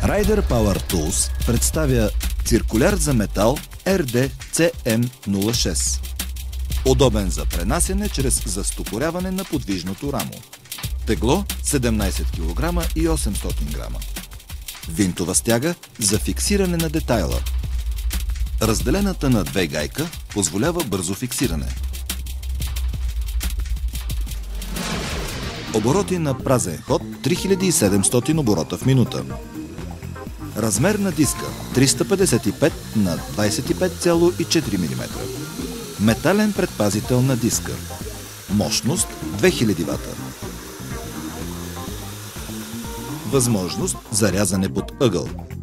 Rider Power Tools представя циркуляр за метал RD-CM06. Удобен за пренасяне чрез застопоряване на подвижното рамо. Тегло 17 кг и 800 г. Винтова стяга за фиксиране на детайла. Разделената на две гайка позволява бързо фиксиране. Обороти на празен ход 3700 оборота в минута. Размер на диска 355 на 25,4 мм. Метален предпазител на диска. Мощност 2000 В. Възможност за рязане под ъгъл.